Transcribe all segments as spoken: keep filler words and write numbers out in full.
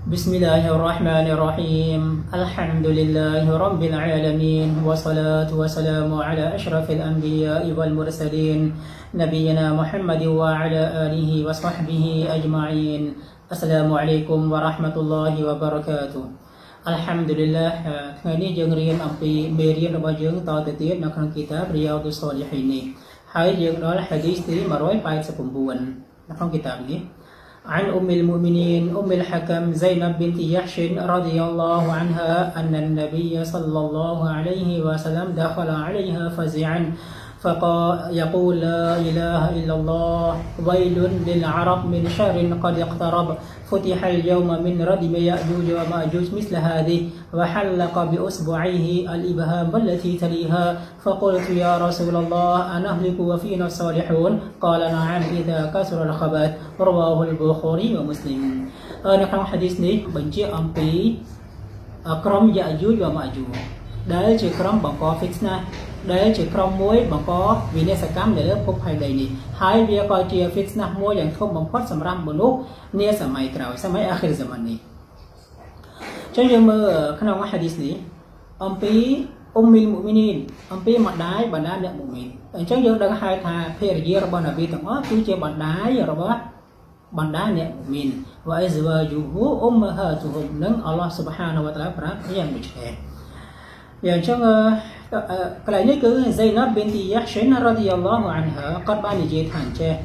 بسم الله الرحمن الرحيم الحمد لله رب العالمين والصلاة والسلام على أشرف الأنبياء والمرسلين نبينا محمد وعلى آله وصحبه أجمعين السلام عليكم ورحمة الله وبركاته الحمد لله ថ្ងៃនេះយើងរៀនអំពីមេរៀនរបស់យើងតទៅទៀតនៅក្នុងគីតាប رياض الصالحين នេះហើយយើងដល់ حديث ទី one eighty-nine នៅក្នុងគីតាបនេះ عن أم المؤمنين أم الحكم زينب بنت جحش رضي الله عنها أن النبي صلى الله عليه وسلم دخل عليها فزعا فقال يقول لا إله إلا الله ويل للعرب من شر قد اقترب فتح اليوم من ردم يأجوج ومأجوج مثل هذه وحلق بأصبعيه الإبهام والتي تليها فقلت يا رسول الله أنهلك وفينا الصالحون قال نعم إذا كسر الخبث رواه البخاري ومسلم នៅក្នុង hadith នេះបញ្ជាក់អំពីក្រុម يأجوج ومأجوج ដែលជាក្រុមបង្ក fitna ដែលជាក្រុមមួយបង្កវិនាសកម្មនៅលើភពផែនដីនេះហើយវាក៏ជា fitna មួយយ៉ាងធំបំផុតសម្រាប់មនុស្សនាសម័យក្រោយសម័យអាខិរហ្សាម៉ាននេះចឹងយើងមើលក្នុង hadith នេះអំពី Ummul Mu'minin អំពីម្ដាយបណ្ដាអ្នកមុមីនអញ្ចឹងយើងដឹងហើយថាភរិយារបស់នប៊ីទាំងអស់គឺជាបណ្ដាយរបស់បណ្ដាអ្នកមុមីន wa azwajuhu ummahatuhum នឹងអល់ឡោះ Subhanahu wa Ta'ala ប្រាប់យ៉ាងដូចនេះយ៉ាងចឹងកន្លែងនេះគឺ Zainab binti Jahsh radhiyallahu anha គាត់បាននិយាយថាអញ្ចេះ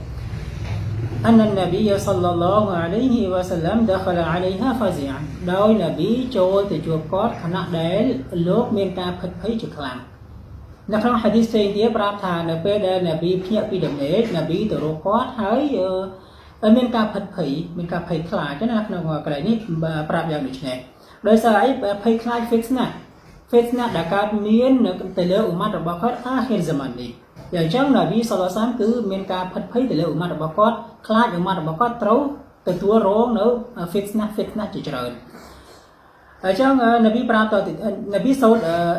أن النبي صلى الله عليه وسلم دخل عليها فزعا ដោយនប៊ីចូលទៅជួបគាត់ខណៈដែលលោកមានការភិតភ័យជាខ្លាំងនៅក្នុង hadith ផ្សេងទៀតប្រាប់ថានៅពេលដែលនប៊ីភ្ញាក់ពីដំណេកនប៊ីទៅរកគាត់ហើយមានការភិតភ័យមានការភ័យខ្លាចណាក្នុងកន្លែងនេះប្រាប់យ៉ាងដូចនេះដោយសារអីភ័យខ្លាច fitna fitna ដែលកើតមាននៅទៅលើអ៊ុម៉ាត់របស់គាត់អាខិរហ្សាម៉ាននេះយ៉ាងចឹងនប៊ីសល្លឡោះអាឡៃហ៊ីវ៉ាសល្លាមគឺមានការភិតភ័យទៅលើអ៊ុម៉ាត់របស់គាត់ខ្លាចអ៊ុម៉ាត់របស់គាត់ត្រូវទទួលរងនៅ fitna fitna ជាច្រើនអញ្ចឹងនប៊ីប្រាប់តនប៊ីសូត្រ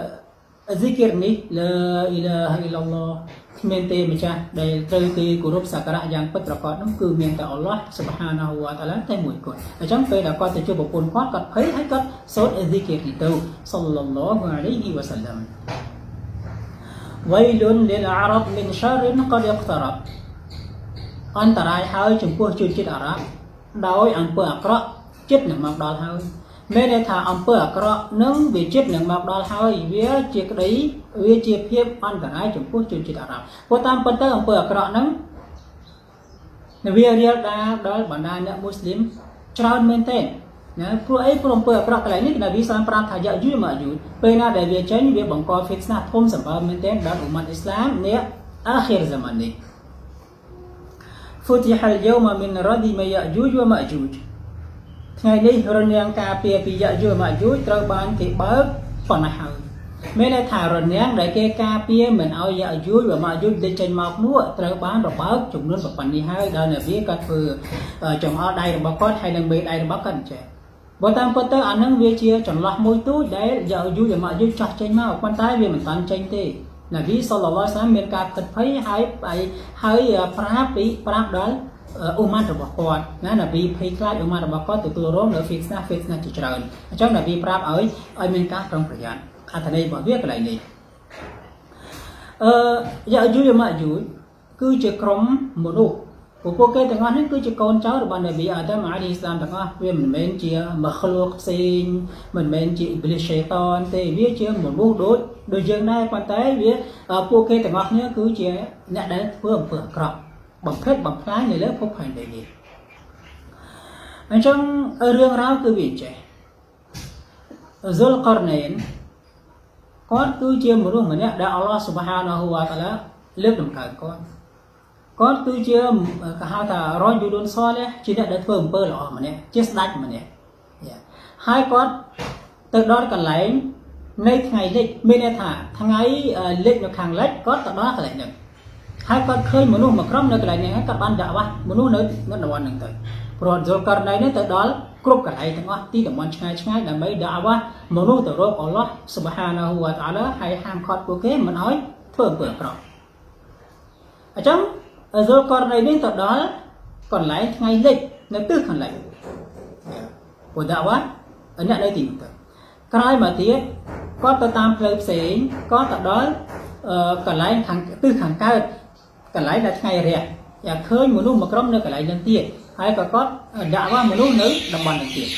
zikr នេះ la ilaha illallah គ្មានទេម្ចាស់ដែលត្រូវគេគោរពសក្ការៈយ៉ាងពិតប្រាកដនោះគឺមានតែអល់ឡោះ Subhanahu wa Ta'ala តែមួយគត់អញ្ចឹងពេលដែលគាត់ទៅជួបប្រពន្ធគាត់គាត់ភ័យហើយគាត់សូត្រ zikr នេះទៅ sallallahu alaihi wasallam wailun lil arab min sharrin qad iqtarab អន្តរាយហើយចំពោះជនជាតិអារ៉ាប់ដោយអំពើអាក្រក់ចិត្តនឹងមកដល់ហើយមានន័យថាអំពើអាក្រក់នឹងវាចិត្តនឹងមកដល់ហើយវាជាក្តីវាជាភាពអន្តរាយចំពោះជនជាតិអារ៉ាប់ព្រោះតាមពិតទៅអំពើអាក្រក់ហ្នឹងវារៀលដាលដល់បណ្ដាអ្នកមូស្លីមច្រើនមែនទេណាព្រោះអីព្រោះអំពើអាក្រក់កន្លែងនេះនប៊ីសានប្រាប់ថាយ៉ាយូម៉ាយូពេលណាដែលវាចេញវាបង្ក fitna ធំសម្បើមមែនទេដល់អ៊ុម៉ាត់អ៊ីស្លាមនាអាខិរហ្សាម៉ាននេះ فتح اليوم من ردم يأجوج ومأجوج ថ្ងៃនេះរនាំងការពារពីយ៉ាយូម៉ាយូត្រូវបានគេបើកប៉ុណ្ណេះហើយមានន័យថារនាំងដែលគេការពារមិនឲ្យយ៉ាយូម៉ាយូលេចចេញមកនោះត្រូវបានរបើកចំនួនប៉ុណ្នេះហើយដល់នប៊ីគាត់ធ្វើចំអល់ដៃរបស់គាត់ហើយនឹងមេដៃរបស់គាត់អញ្ចឹងបើតាមពិតទៅអានឹងវាជាចន្លោះមួយទូចដែលយ៉ាយូម៉ាយូចោះចេញមកប៉ុន្តែវាមិនតាន់ចេញទេនប៊ីសល្លឡោះអាឡៃហ៊ីវ៉ាសល្លាមមានការខិតភ័យហើយហើយប្រាប់ពីប្រាប់ដល់អ៊ុម៉ាត់របស់គាត់ណានប៊ីភ័យខ្លាចអ៊ុម៉ាត់របស់គាត់ទទួលរងនៅ fitna fitna ជាច្រើនអញ្ចឹងនប៊ីប្រាប់ឲ្យឲ្យមានការប្រុងប្រយ័ត្នអត្ថន័យរបស់វាកន្លែងនេះអឺយ៉ាយូម៉ាយូគឺជាក្រុមមនុស្សពួកគេទាំងអស់នេះគឺជាកូនចៅរបស់នប៊ីអាដាមអាឡៃហ៊ីស្លាមទាំងអស់វាមិនមែនជាមគ្លូកផ្សេងមិនមែនជាអ៊ីប្លីស shaitan ទេវាជាមនុស្សដូចដូចយើងដែរប៉ុន្តែវាពួកគេទាំងអស់គ្នាគឺជាអ្នកដែលធ្វើអំពើអាក្រក់បំផិតបំផ្លាញនៅលើភពផែនដីនេះអញ្ចឹងរឿងរ៉ាវគឺវាចេះ Zulqarnain គាត់គឺជាមនុស្សម្នាក់ដែលអល់ឡោះ Subhanahu wa Ta'ala លើកដំកើងគាត់គាត់គឺជាគេហៅថារ៉យូលុនសលះជាអ្នកដែលធ្វើអំពើល្អម្នាក់ជាស្ដេចម្នាក់ហើយគាត់ទៅដល់កន្លែងនៃថ្ងៃលិចមានន័យថាថ្ងៃលិចនៅខាងលិចគាត់ទៅដល់កន្លែងហ្នឹងហើយគាត់ឃើញមនុស្សមួយក្រុមនៅកន្លែងនេះហើយគាត់បានដាក់វ៉ាស់មនុស្សនៅនៅតំបន់ហ្នឹងទៅព្រោះ Zulqarnain នេះទៅដល់គ្រប់កន្លែងទាំងអស់ទីតំបន់ឆ្ងាយឆ្ងាយដើម្បីដាក់វ៉ាស់មនុស្សទៅរកអល់ឡោះ Subhanahu wa Ta'ala ហើយហាមឃាត់ពួកគេមិនឲ្យធ្វើអំពើអាក្រក់អញ្ចឹង Zulqarnain នេះទៅដល់កន្លែងថ្ងៃលិចនៅទិសខាងលិច của đạo quá ở nhận đây tìm tới cái mà tiết có tờ tam phơi xế có tờ đó cả lái thằng tư thằng cao cả lái là ngày rẻ và khơi một lúc mà có nơi cả lái lên tiền hay có có đạo quá một lúc nữa đồng bằng được tiền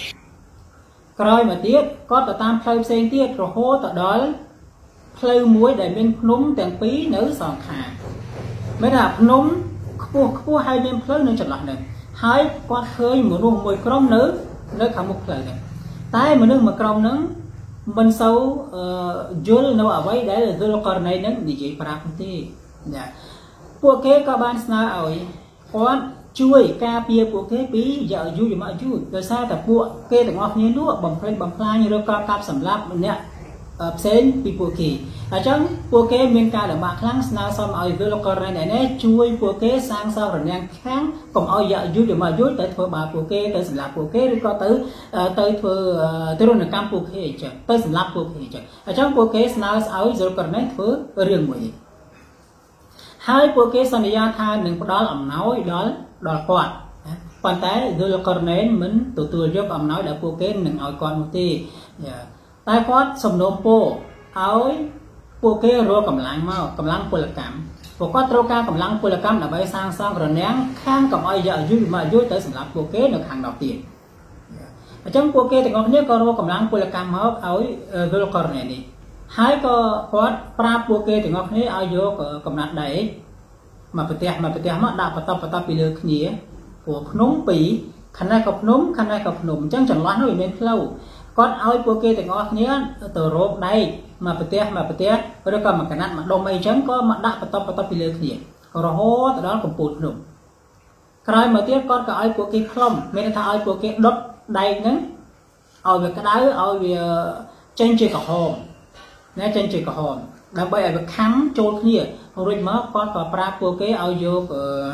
cái mà tiết có tờ tam phơi xế tiết rồi hô tờ đó phơi muối để bên núm tiền phí nữ sòng khả mới là núm cua cua hai bên phơi nên chật lại này hai qua khơi một lúc mười crom nữ nơi khả một lời này tại mà nước mà crom nắng bên sau dul nó ở vậy đấy là dul còn này nắng đi chỉ para công tyពួកគេក៏បានស្នើឲ្យគាត់ជួយការពារពួកគេពីយកយូរមកយូរដោយសារតែពួកគេទាំងអស់គ្នានោះបំផ្លិចបំផ្លាញឬក៏កាប់សម្លាប់ម្នាក់ផ្សេងពីពួកគេអញ្ចឹងពួកគេមានការលំបាកខ្លាំងស្នើសុំឲ្យវិលករណីនេះជួយពួកគេសាងសង់រនាំងខាងកុំឲ្យយកយូរមកយូរទៅធ្វើបាបពួកគេទៅសម្លាប់ពួកគេឬក៏ទៅទៅធ្វើទរណកម្មពួកគេអញ្ចឹងទៅសម្លាប់ពួកគេអញ្ចឹងអញ្ចឹងពួកគេស្នើឲ្យវិលករណីធ្វើរឿងមួយនេះហើយពួកគេសន្យាថានឹងផ្ដល់អំណោយដល់ដល់គាត់ប៉ុន្តែវិលករណីមិនទទួលយកអំណោយដែលពួកគេនឹងឲ្យគាត់នោះទេតែគាត់សំណូមពរឲ្យពួកគេរកកម្លាំងមកកម្លាំងពលកម្មពួកគាត់ត្រូវការកម្លាំងពលកម្មដើម្បីសាងសង់រនាំងខាងកុំឲ្យយកយូរមកយូរទៅសម្រាប់ពួកគេនៅខាងដប់ទៀតអញ្ចឹងពួកគេទាំងអស់គ្នាក៏រកកម្លាំងពលកម្មមកឲ្យវិលករណីនេះហើយក៏គាត់ប្រាប់ពួកគេទាំងអស់គ្នាឲ្យយកកំណាត់ដែកមកប្រទេសមកប្រទេសមកដាក់បន្តបន្តពីលើគ្នាព្រោះភ្នំពីរខាងនេះក៏ភ្នំខាងនេះក៏ភ្នំអញ្ចឹងចន្លោះនោះវាមានផ្លូវគាត់ឲ្យពួកគេទាំងអស់គ្នាទៅរកដែកមកប្រទេសមកប្រទេសឬក៏មកកណាត់មកដុំអីចឹងក៏មកដាក់បន្តបន្តពីលើគ្នារហូតទៅដល់កំពូលភ្នំក្រោយមកទៀតគាត់ក៏ឲ្យពួកគេខ្លំមានថាឲ្យពួកគេដុតដែកហ្នឹងឲ្យវាក្តៅឲ្យវាចេញជាក្រហមណាចេញជាក្រហមដើម្បីឲ្យវាខំចូលគ្នារួចមកគាត់ក៏ប្រាប់ពួកគេឲ្យយក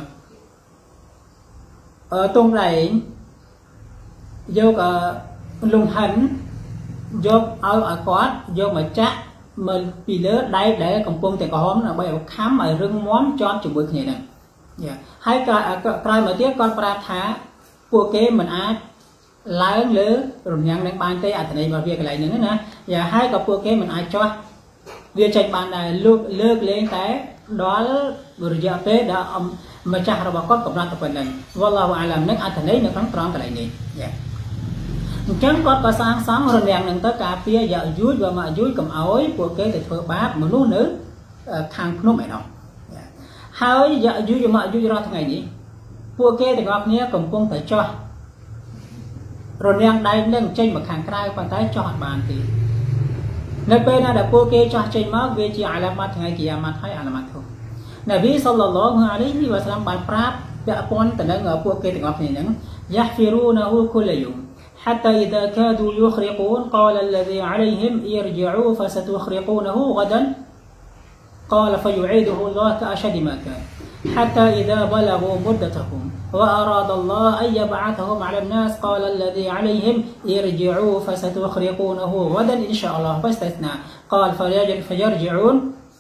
អឺទងដែងយកអឺលំហិនយកឲ្យឲ្យគាត់យកមកចាក់មើលពីលើដៃដែលកំពុងតែក្រហមដើម្បីឲ្យខំឲ្យរឹងមាំជាប់ជាមួយគ្នាហ្នឹងហើយក្រោយមកទៀតគាត់ប្រាប់ថាពួកគេមិនអាចឡើងលើរនាំងនឹងបានទេអត្ថន័យរបស់វាកន្លែងហ្នឹងណាយ៉ាហើយក៏ពួកគេមិនអាចចោះវាចេញបានដែរលើកលើកលែងតែដល់រយៈពេលដែលម្ចាស់របស់គាត់កំណត់ទៅប៉ុណ្ណឹងវ៉ាឡោះអាឡាមនឹងអត្ថន័យនៅក្នុងត្រង់កន្លែងនេះយ៉ាអញ្ចឹងគាត់ក៏សាងសង់រនាំងនឹងទៅការពារយកយូរយកមកយូរកុំឲ្យពួកគេទៅធ្វើបាបមនុស្សនៅខាងភ្នំឯណោះហើយយកយូរយកមកយូររាល់ថ្ងៃនេះពួកគេទាំងអស់គ្នាកំពុងតែចោះរនាំងដៃនឹងចេញមកខាងក្រៅប៉ុន្តែចោះអត់បានទេនៅពេលណាដែលពួកគេចោះចេញមកវាជាអាឡាម៉ាត់ថ្ងៃគីយ៉ាម៉ាត់ហើយអាឡាម៉ាត់ធំនប៊ីសល្លឡោះអាឡៃហ៊ីវ៉ាសឡាមបានប្រាប់ពាក់ព័ន្ធទៅនឹងពួកគេទាំងអស់គ្នាហ្នឹងយ៉ាហ្វីរូណាហ៊ូគុលយុមحتى إذا كادوا يخرقون قال الذي عليهم ارجعوا فستخرقونه غدا قال فيعيده الله كأشد ما كان حتى إذا بلغوا مدتهم وأراد الله أن يبعثهم على الناس قال الذي عليهم ارجعوا فستخرقونه غدا إن شاء الله فاستثنى قال فيرجعون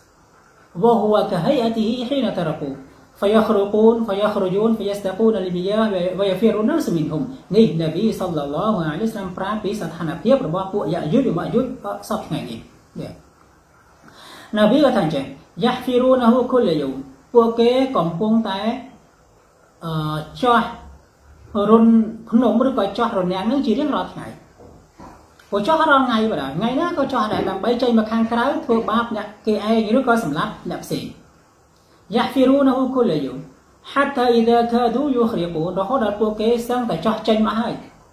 وهو كهيئته حين تركوا فيخرقون فيخرجون فيستقون المياه ويفر الناس منهم នេះនប៊ីសល្លឡោះអាឡៃហ៊ីវ៉ាសឡាមប្រាប់ពីស្ថានភាពរបស់ពួកយ៉ាយុយម៉ាយុយសពថ្ងៃនេះនប៊ីក៏ថាអញ្ចឹងយ៉ាហ្វីរូណាហ៊ូគុលយុមពួកគេកំពុងតែអឺចោះរុនភ្នំឬក៏ចោះរនាំងនឹងជារៀងរាល់ថ្ងៃពួកចោះរាល់ថ្ងៃបាទថ្ងៃណាក៏ចោះដែរដើម្បីចេញមកខាងក្រៅធ្វើបាបអ្នកគេឯងឬក៏សម្លាប់អ្នកផ្សេងيحفرونه كل يوم حتى إذا كادوا يخرقون រហូតដល់ពួកគេសឹងតែចោះចេញមកហើយ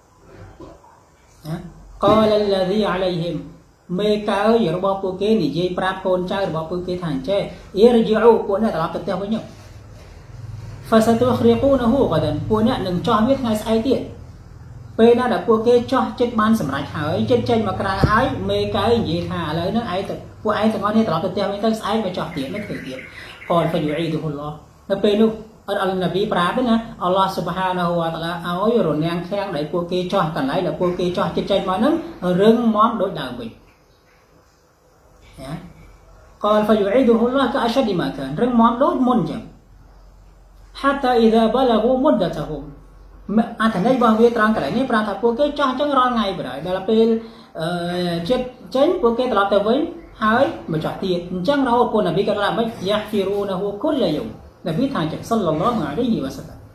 قال الذي عليهم មេកើយរបស់ពួកគេនិយាយប្រាប់កូនចៅរបស់ពួកគេថាអញ្ចេះ ارجعوا ពួកអ្នកត្រឡប់ទៅផ្ទះវិញ فستخرقونه غدا ពួកអ្នកនឹងចោះវាថ្ងៃស្អែកទៀតពេលណាដែលពួកគេចោះចិត្តបានសម្រេចហើយចិត្តចេញមកក្រៅហើយមេកើនិយាយថាឥឡូវហ្នឹងឯងទៅពួកឯងទាំងអស់គ្នាត្រឡប់ទៅផ្ទះវិញទៅស្អែកមកចោះទៀតមិនធ្វើទៀតقال فيعيده الله នៅពេលនោះអល់នប៊ីប្រាប់ណាអល់ឡោះស៊ុបហានាហ៊ូវតាឡាឲ្យរនាំងខាងដែលពួកគេចោះកន្លែងដែលពួកគេចោះចិត្តចេញមកហ្នឹងរឹងមាំដូចដើមវិញណា قال فيعيده الله كأشد ما كان រឹងមាំដូចមុនចឹង حتى إذا بلغوا مدتهم អាធន័យរបស់វាត្រង់កន្លែងនេះប្រាប់ថាពួកគេចោះអញ្ចឹងរាល់ថ្ងៃបណ្ដោយដល់ពេលចិត្តចេញពួកគេត្រឡប់ទៅវិញហើយមកចោះទៀតអញ្ចឹងរហូតពួកនប៊ីក៏ថាមិនយ៉ាហ្វីរូណាហ៊ូគុលយូមនប៊ីថាអញ្ចឹងសល្លឡោះអាឡៃហ៊ីវ៉ាសល្លាម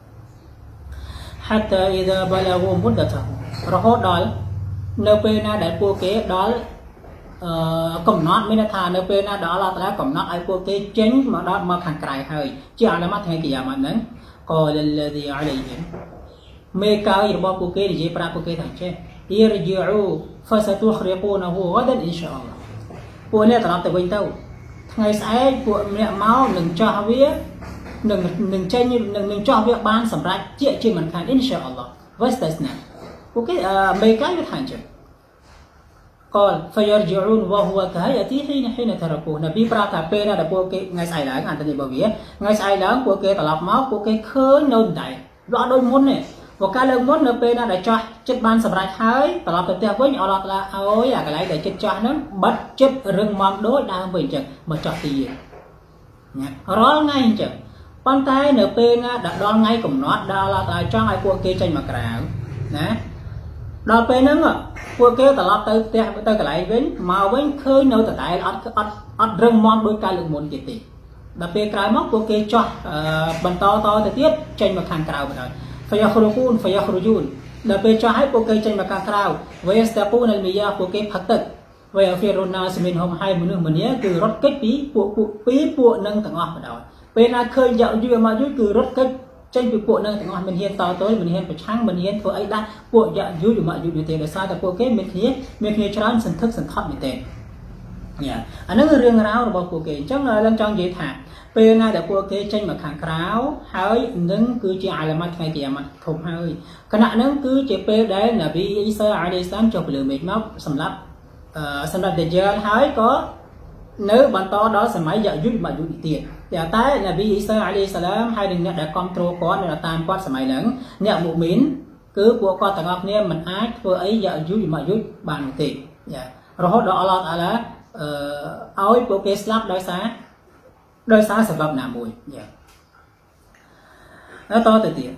حتى إذا بلغوا مدته រហូតដល់នៅពេលណាដែលពួកគេដល់កំណត់មានថានៅពេលណាដល់អល់ឡោះតាឡាកំណត់ឲ្យពួកគេចេញមកដល់មកខាងក្រៅហើយជាអាឡាម៉ាត់ថ្ងៃគីយ៉ាម៉ាត់ហ្នឹងក៏លលឌីអាឡៃហ៊ីមេកោយរបស់ពួកគេនិយាយប្រាប់ពួកគេថាចេះយិរជីអ៊ូហ្វាសាទូខរីកូណាហ៊ូហ្គាដិនអ៊ីនសាអល់ឡោះពួកនេះត្រឡប់ទៅវិញទៅថ្ងៃស្អែកពួកម្នាក់មកនឹងចោះវានឹងនឹងចេញនឹងនឹងចោះវាបានសម្រាប់ជាជាមិនខានអ៊ីនសាអល់ឡោះវ៉ាស្តាស្ណាពួកគេមេកោយវាថាអញ្ចឹងقال فيرجعون وهو كهيئته حين حين تركوه នប៊ីប្រាប់ថាពេលណាដែលពួកគេថ្ងៃស្អែកឡើងអន្តនីរបស់វាថ្ងៃស្អែកឡើងពួកគេត្រឡប់មកពួកគេឃើញនៅដៃដល់ដូចមុនទេពួកកាលលើកមុននៅពេលណាដែលចោះចិត្តបានសម្រេចហើយត្រឡប់ទៅផ្ទះវិញអល់ឡោះតាឡាឲ្យអាកន្លែងដែលចិត្តចោះហ្នឹងបិទចិត្តរឹងមាំដូចដើមវិញអញ្ចឹងមកចោះទីណារាល់ថ្ងៃអញ្ចឹងប៉ុន្តែនៅពេលណាដល់ថ្ងៃកំណត់ដល់អល់ឡោះតាឡាចង់ឲ្យពួកគេចេញមកក្រៅណាដល់ពេលហ្នឹងពួកគេត្រឡប់ទៅផ្ទះទៅកន្លែងវិញមកវិញឃើញនៅដដែលអត់អត់អត់រឹងមាំដោយកាលលើកមុនទៀតទេដល់ពេលក្រោយមកពួកគេចោះបន្តតទៅទៀតចេញមកខាងក្រៅបណ្ដោយ فيخرجون فيخرجون ដល់ពេលចោះឲ្យពួកគេចេញមកខាងក្រៅ ويستقون المياه ពួកគេផឹកទឹក ويفر الناس منهم ហើយមនុស្សម្នាគឺរត់គេចពីពួកពួកពីពួកនឹងទាំងអស់បណ្ដោយពេលណាឃើញយកយូរមកយូរគឺរត់គេចចេញពីពួកនឹងទាំងអស់មិនហ៊ានតទៅមិនហ៊ានប្រឆាំងមិនហ៊ានធ្វើអីដែរពួកយ៉ាយូរមកយូរទេដោយសារតែពួកគេមានគ្នាមានគ្នាច្រើនសន្ធឹកសន្ថប់មែនទេយ៉ាអាហ្នឹងគឺរឿងរ៉ាវរបស់ពួកគេអញ្ចឹងឡើងចង់និយាយថាពេលណាដែលពួកគេចេញមកខាងក្រៅហើយនឹងគឺជាអាឡាម៉ាត់ថ្ងៃគីយ៉ាម៉ាត់ធំហើយគណៈហ្នឹងគឺជាពេលដែលនប៊ីអ៊ីសាអាឡៃសាឡាមចុះពីលើមេឃមកសម្រាប់សម្រាប់ដេជាលហើយក៏នៅបន្តដល់សម័យយ៉ាយូរមកយូរទៀតតែតែនប៊ីអ៊ីសាអាឡៃសាឡាមហើយនឹងអ្នកដែលគ្រប់គ្រងគាត់នៅតាមគាត់សម័យហ្នឹងអ្នកមុមីនគឺពួកគាត់ទាំងអស់គ្នាមិនអាចធ្វើអីយ៉ាយូរមកយូរបានទេយ៉ារហូតដល់អល់ឡោះតាឡាអឺឲ្យពួកគេស្លាប់ដោយសារដោយសារsebabណាមួយយ៉ាតទៅទៀត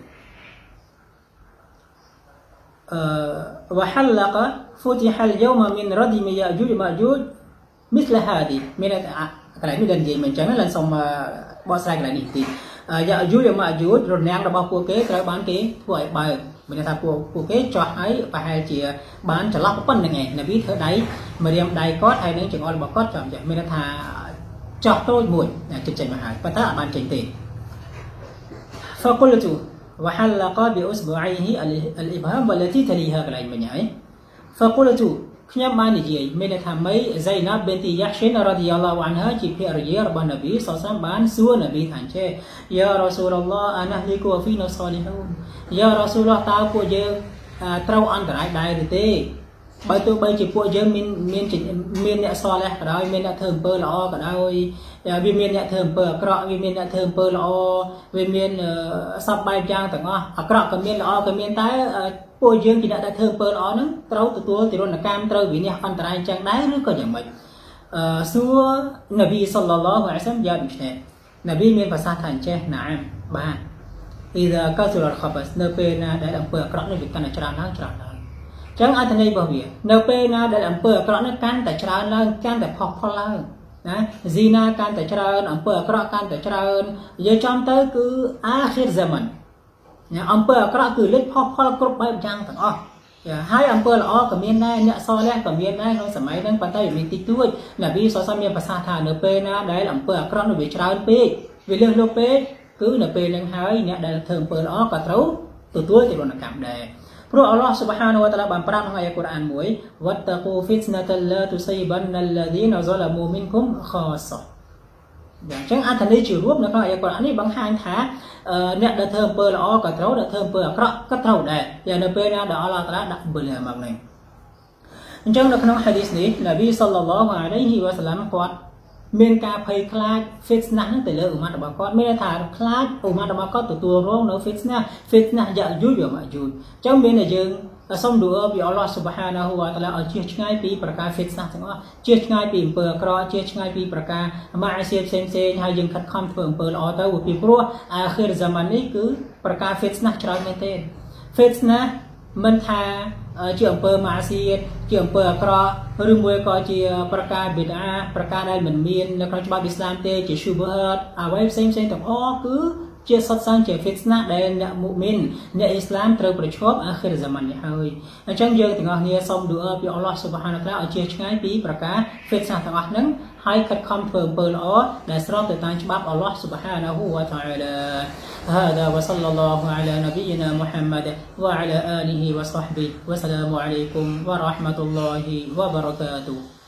អឺ وحلق فتح اليوم من ردم يأجوج مأجوج مثل هذه មានកន្លែងនេះដែលនិយាយមិនចឹងឡើងសូមបកស្រាយកន្លែងនេះទីយ៉ាយូយម៉ាយូរនាំងរបស់ពួកគេត្រូវបានគេធ្វើឲ្យបើកមានថាពួកពួកគេចោះឲ្យប្រហែលជាបានចន្លោះប៉ុណ្្នឹងឯងនប៊ីធ្វើដៃមរៀមដៃគាត់ហើយនឹងចង្អុលរបស់គាត់ចាំចេះមានថាចោះតូចមួយចិត្តចេញមកហើយប៉ុន្តែអត់បានចេញទេ فقلت وحلق بأصبعيه الإبهام والتي تليها កន្លែងមិញហើយ فقلت ខ្ញុំបាននិយាយមានថាមីហ្សៃណាប៊ីនទីយ៉ាហ្ស៊ីនរ៉ាឌីយ៉ាឡោះអានហាជាភរិយារបស់នប៊ីសល្លឡោះបានសួរនប៊ីថាចេះយ៉ារ៉ាស៊ូលឡោះអាណាហ្លីកូហ្វីណូសាលីហ៊ូនយ៉ារ៉ាស៊ូលឡោះតើពួកយើងត្រូវអន្តរាយដែរឬទេបើទោះបីជាពួកយើងមានមានមានអ្នកសាឡេះក៏ដោយមានអ្នកធ្វើអំពើល្អក៏ដោយវាមានអ្នកធ្វើអំពើអាក្រក់វាមានអ្នកធ្វើអំពើល្អវាមានសពបែបយ៉ាងទាំងអស់អាក្រក់ក៏មានល្អក៏មានតែពួកយើងជាអ្នកដែលធ្វើអំពើល្អហ្នឹងត្រូវទទួលទរណកម្មត្រូវវិនិច្ឆ័យអន្តរាយចឹងដែរឬក៏យ៉ាងម៉េចអឺសួរនប៊ីសល្លឡោះអាឡៃហ៊ីវ៉ាសល្លាមយ៉ាដូចនេះនប៊ីមានប្រសាសន៍ថាអញ្ចេះណាមបាទអ៊ីដាកាស៊ូរ៉ាខបាសនៅពេលណាដែលអំពើអាក្រក់នេះវាកាន់តែច្រើនឡើងច្រើនឡើងចឹងអត្ថន័យរបស់វានៅពេលណាដែលអំពើអាក្រក់នេះកាន់តែច្រើនឡើងកាន់តែផុសផុលឡើងណាស៊ីណាកាន់តែច្រើនអំពើអាក្រក់កាន់តែច្រើននិយាយចំទៅគឺអាខិរហ្សាម៉ាន់ណាអំពើអាក្រក់គឺលេចផុសផុលគ្រប់បែបយ៉ាងទាំងអស់ហើយអំពើល្អក៏មានដែរអ្នកសាឡេះក៏មានដែរក្នុងសម័យហ្នឹងប៉ុន្តែវាមានតិចតួចនប៊ីសល្លឡោះមានប្រសាសន៍ថានៅពេលណាដែលអំពើអាក្រក់នោះវាច្រើនពេកវាលើសលប់ពេកគឺនៅពេលហ្នឹងហើយអ្នកដែលធ្វើអំពើល្អក៏ត្រូវទទួលទរណកម្មដែរព្រោះអល់ឡោះ سبحانه และ تعالى បានប្រាប់ក្នុងអាយ៉ាកូរ៉ានមួយវត្តកូហ្វីតណាតឡាទុស៊ីបានណលឌីនហ្សឡាមូមីនគុំខាសយ៉ាងចឹងអត្ថន័យជារួមនៅក្នុងអាយ៉ាកូរ៉ាននេះបង្ហាញថាអ្នកដែលធ្វើអំពើល្អក៏ត្រូវអ្នកធ្វើអំពើអាក្រក់ក៏ត្រូវដែរយ៉ាងនៅពេលណាដែលអល់ឡោះតាឡាដាក់អំពើល្អមកនេះអញ្ចឹងនៅក្នុងហាឌីសនេះនប៊ីសល្លឡោះអាឡៃហ៊ីវ៉ាសល្លាមគាត់មានការភ័យខ្លាច fitnah ហ្នឹងទៅលើឧម៉ាត់របស់គាត់មានថាខ្លាចឧម៉ាត់របស់គាត់ទទួលរងនៅ fitnah fitnah យ៉ាយូយម៉ាយូអញ្ចឹងមានតែយើងសូមឌូអពីអល់ឡោះ Subhanahu wa Ta'ala ឲ្យជៀសឆ្ងាយពីប្រការ fitnah ទាំងអស់ជៀសឆ្ងាយពីអំពើអាក្រក់ជៀសឆ្ងាយពីប្រការម៉ាអសៀផ្សេងផ្សេងហើយយើងខិតខំធ្វើអំពើល្អទៅពីព្រោះអាខិរហ្សាម៉ាននេះគឺប្រការ fitnah ច្រើនមែនទេ fitna មិនថាជាអំពើម៉ាស៊ីតជាអំពើអាក្រក់ឬមួយក៏ជាប្រការបិដាប្រការដែលមិនមាននៅក្នុងច្បាប់អ៊ីស្លាមទេជាឈូបហឺតអ្វីផ្សេងផ្សេងទាំងអស់គឺជាសុទ្ធសាធជា fitna ដែលអ្នកមុមីនអ្នកអ៊ីស្លាមត្រូវប្រឈមអាខិរហ្សាម៉ាននេះហើយអញ្ចឹងយើងទាំងអស់គ្នាសូមឌូអឺពីអល់ឡោះស៊ុបហានតាឲ្យជៀសឆ្ងាយពីប្រការ fitna ទាំងអស់ហ្នឹងហើយខិតខំធ្វើអំពើល្អដែលស្របទៅតាមច្បាប់អល់ឡោះស៊ុបហានហូវតាអាឡា هذا وصلى الله على نبينا محمد وعلى آله وصحبه والسلام عليكم ورحمة الله وبركاته